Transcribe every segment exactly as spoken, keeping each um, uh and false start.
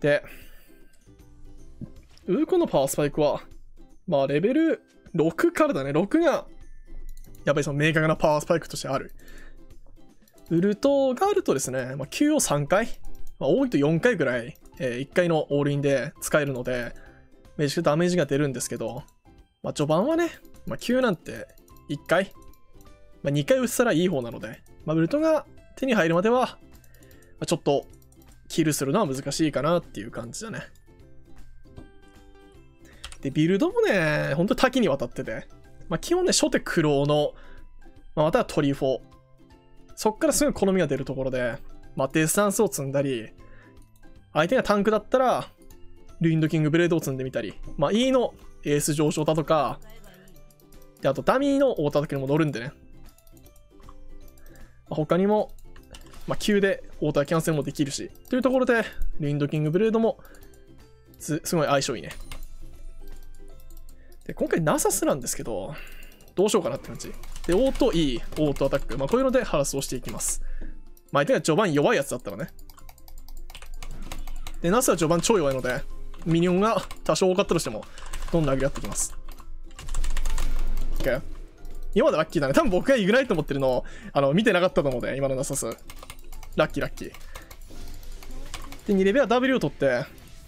で、ウーコンのパワースパイクは、まあレベルろくからだね。ろくが、やっぱりその明確なパワースパイクとしてある。ウルトがあるとですね、まあ、きゅうをさんかい、まあ、多いとよんかいぐらい、えー、いっかいのオールインで使えるので、めちゃくちゃダメージが出るんですけど、まあ、序盤はね、まあ、きゅうなんていっかい、まあ、にかい打ったらいい方なので、まあ、ウルトが手に入るまでは、まあ、ちょっとキルするのは難しいかなっていう感じだね。で、ビルドもね、ほんと多岐にわたってて、まあ、基本ね、初手苦労の、まあ、またはトリフォー。そっからすぐ好みが出るところで、まあ、デスタンスを積んだり、相手がタンクだったら、ルインドキングブレードを積んでみたり、まあ、E のエース上昇だとか、で、あとダミーの大叩きにも乗るんでね。まあ、他にも、まあ、Q でオーターキャンセルもできるし、というところで、ルインドキングブレードもす、すごい相性いいね。で、今回ナサスなんですけど、どうしようかなって感じ。で、オート E、オートアタック。まあ、こういうのでハラスをしていきます。まあ、相手が序盤弱いやつだったらね。で、ナスは序盤超弱いので、ミニオンが多少多かったとしても、どんどん上げ合ってきます。OK。今までラッキーだね。多分僕がイグナイト持ってるのを、あの、見てなかったと思うので、今のナサス。ラッキーラッキー。で、にレベルは W を取って、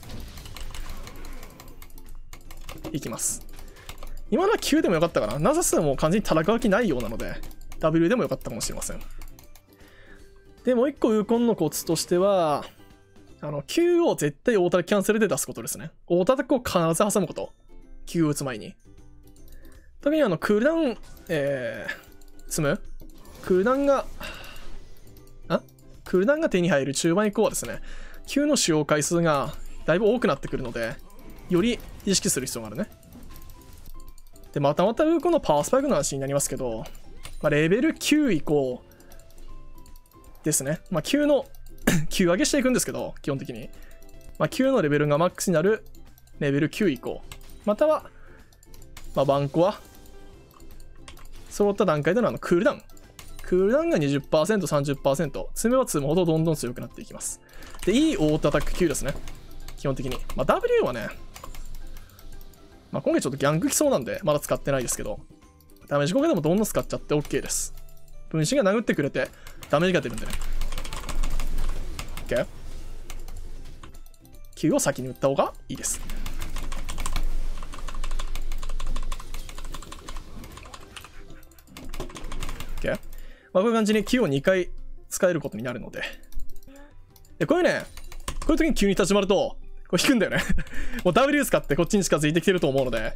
いきます。今のは Q でもよかったかな。ナサスはもう完全に戦う気ないようなので、W でもよかったかもしれません。で、もう一個ウーコンのコツとしては、あの、Q を絶対オータキャンセルで出すことですね。オータタックを必ず挟むこと。Q を打つ前に。特にあの、クールダウン、えー、積むクールダウンが、あクールダウンが手に入る中盤以降はですね、Q の使用回数がだいぶ多くなってくるので、より意識する必要があるね。で、またまたウーコンのパワースパイクの話になりますけど、まあ、レベルきゅう以降ですね。まあ、きゅうのきゅう上げしていくんですけど、基本的に。まあ、きゅうのレベルがマックスになるレベルきゅう以降。または、まあ、バンコは、揃った段階でのあのクールダウン。クールダウンが にじゅっパーセント、さんじゅっパーセント。積めば積むほどどんどん強くなっていきます。で、いいオートアタック Q ですね。基本的に。まあ、W はね、まあ、今回ちょっとギャング来そうなんで、まだ使ってないですけど、ダメージ効果でもどんどん使っちゃって OK です。分身が殴ってくれて、ダメージが出るんでね。OK。Q を先に打った方がいいです。OK。まあ、こういう感じに Q をにかい使えることになるので。で、こういうね、こういう時に急に立ち回ると、これ引くんだよね。もう W 使ってこっちに近づいてきてると思うので。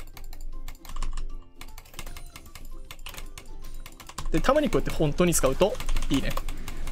で、たまにこうやって本当に使うといいね。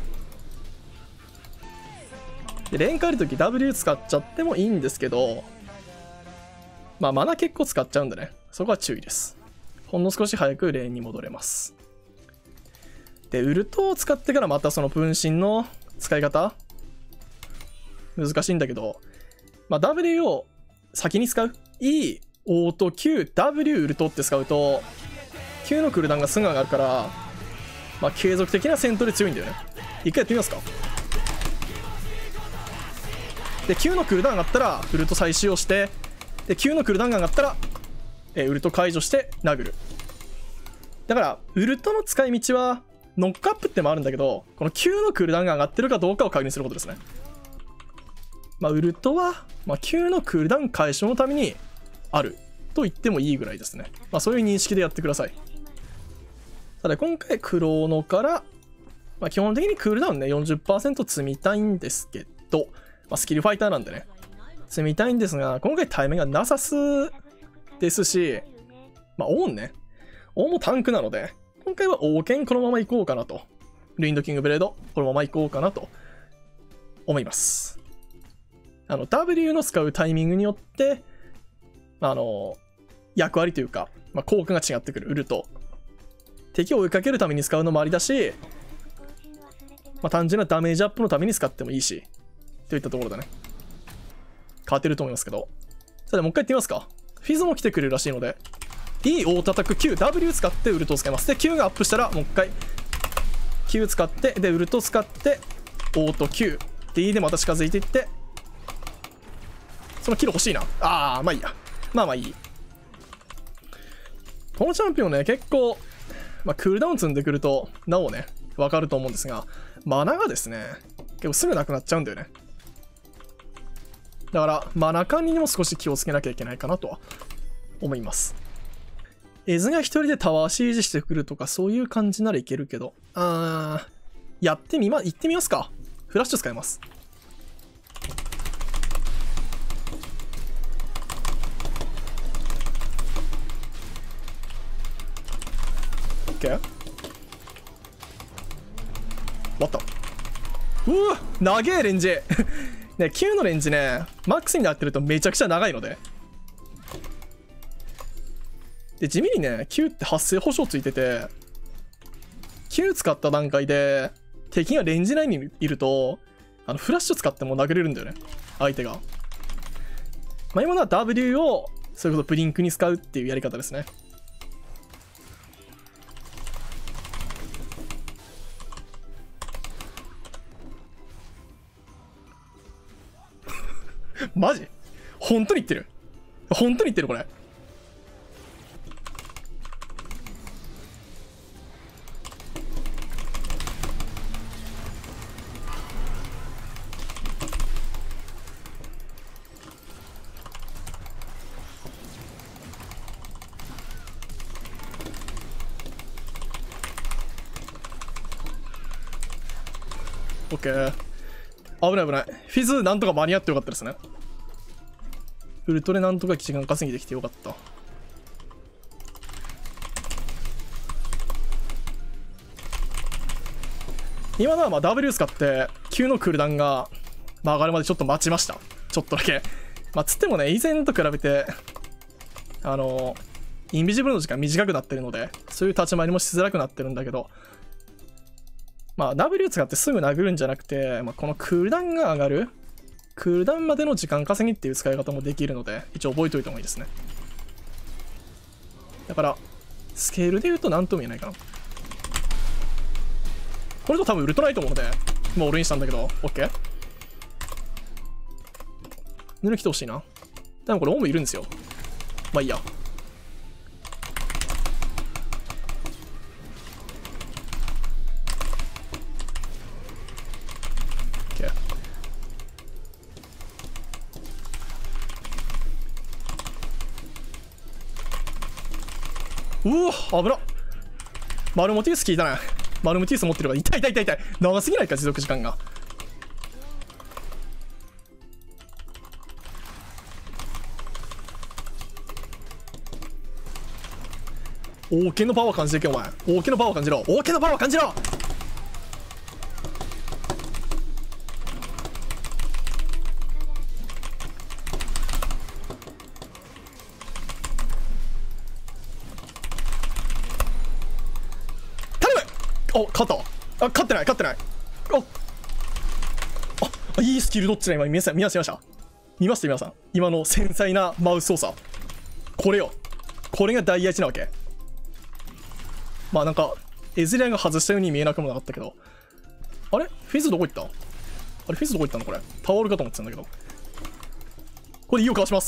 で、レーン変えるとき W 使っちゃってもいいんですけど、まあ、マナ結構使っちゃうんでね。そこは注意です。ほんの少し早くレーンに戻れます。で、ウルトを使ってからまたその分身の使い方難しいんだけど、まあ、W を先に使う E、オート、Q、W、ウルトって使うと Q のクールダウンがすぐ上がるから、まあ、継続的な戦闘で強いんだよね。一回やってみますか。で、Q のクールダウン上がったらウルト再使用して、で Q のクールダウンが上がったら、えー、ウルト解除して殴る。だからウルトの使い道はノックアップってもあるんだけど、この Q のクールダウンが上がってるかどうかを確認することですね。まあ、ウルトは、まあ、Q のクールダウン解消のためにあると言ってもいいぐらいですね。まあ、そういう認識でやってください。ただ今回クローノから、まあ、基本的にクールダウンね よんじゅっパーセント 積みたいんですけど、まあ、スキルファイターなんでね積みたいんですが、今回対面がナサスですし、まあ、オーンねオーンもタンクなので、今回は王剣このまま行こうかなと、ルインドキングブレードこのまま行こうかなと思います。あの W の使うタイミングによってあの役割というか、まあ、効果が違ってくる。ウルト敵を追いかけるために使うのもありだし、まあ、単純なダメージアップのために使ってもいいしといったところだね。変わってると思いますけど、さあもう一回やってみますか。フィズも来てくれるらしいので E オートアタック Q、W 使ってウルトを使います。で Q がアップしたらもう一回 Q 使って、でウルト使ってオート Q で E でまた近づいていってそのキル欲しいな。ああ、まあいいや。まあまあいい。このチャンピオンね、結構、まあ、クールダウン積んでくると、なおね、わかると思うんですが、マナがですね、結構すぐなくなっちゃうんだよね。だから、マナ管理にも少し気をつけなきゃいけないかなとは思います。エズが一人でタワーシージしてくるとか、そういう感じならいけるけど、あー、やってみま、行ってみますか。フラッシュ使います。OK？ 終わった。うわ長えレンジね、きゅうのレンジね、マックスになってるとめちゃくちゃ長いので。で、地味にね、きゅうって発生保証ついてて、きゅう使った段階で、敵がレンジ内にいると、あのフラッシュ使っても殴れるんだよね、相手が。まあ、今のは ダブリュー を、そういうことブリンクに使うっていうやり方ですね。マジ？本当に言ってる？本当に言ってるこれ。オッケー。危ない危ない。フィズなんとか間に合ってよかったですね。ウルトレなんとか時間稼ぎできてよかった。今のはまあ ダブリュー 使ってきゅうのクールダウンが、まあ、上がるまでちょっと待ちました。ちょっとだけ。まあ、つってもね、以前と比べて、あの、インビジブルの時間短くなってるので、そういう立ち回りもしづらくなってるんだけど、まあ、ダブリュー 使ってすぐ殴るんじゃなくて、まあ、このクールダウンが上がる、クールダウンまでの時間稼ぎっていう使い方もできるので、一応覚えておいた方がいいですね。だから、スケールで言うと何とも言えないかな。これと多分ウルトライと思うので、もう俺にしたんだけど、OK？ ヌル来てほしいな。でもこれオウムいるんですよ。まあいいや。うわ危なっ。マルモティース効いたな。マルモティース持ってるから痛い痛い痛い痛い。長すぎないか持続時間が。王家のパワー感じてけお前。王家のパワー感じろ。王家のパワー感じろ。お、勝った。あ、勝ってない、勝ってない。あ、あ、いいスキルどっちだ今、皆さん、見ました、見ました。見ました、皆さん。今の繊細なマウス操作。これよ。これが大一なわけ。まあなんか、エズリアンが外したように見えなくもなかったけど。あれフィズどこ行った？あれフィズどこ行ったのこれ。タオルかと思ってたんだけど。これ、いいをかわします。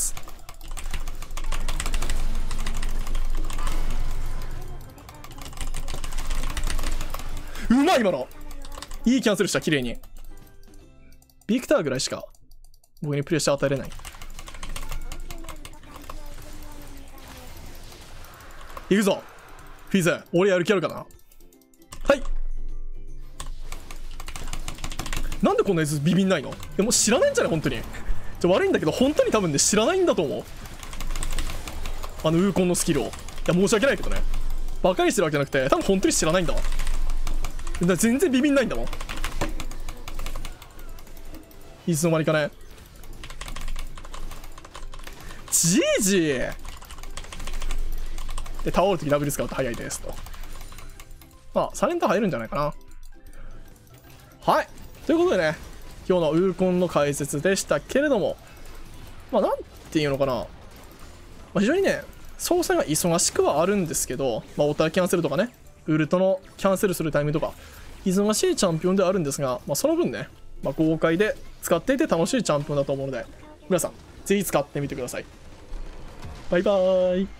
うまい今の。いいキャンセルした、綺麗に。ビクターぐらいしか僕にプレッシャー与えれない。いくぞフィズ、俺やる気あるかな。はい。なんでこんなやつビビんないの？でも知らないんじゃない本当に。じゃ悪いんだけど本当に多分ね知らないんだと思う。あのウーコンのスキルを。いや申し訳ないけどね。バカにしてるわけじゃなくて多分本当に知らないんだわ。だ全然ビビんないんだもん。いつの間にかね。ジージーで倒るときダブル使うと早いですと。まあサレンター入るんじゃないかな。はいということでね、今日のウーコンの解説でしたけれども、まあなんていうのかな、まあ、非常にね操作が忙しくはあるんですけど、まあオーターキャンセルとかね、ウルトのキャンセルするタイミングとか忙しいチャンピオンではあるんですが、まあ、その分ね、まあ、豪快で使っていて楽しいチャンピオンだと思うので、皆さんぜひ使ってみてください。バイバーイ。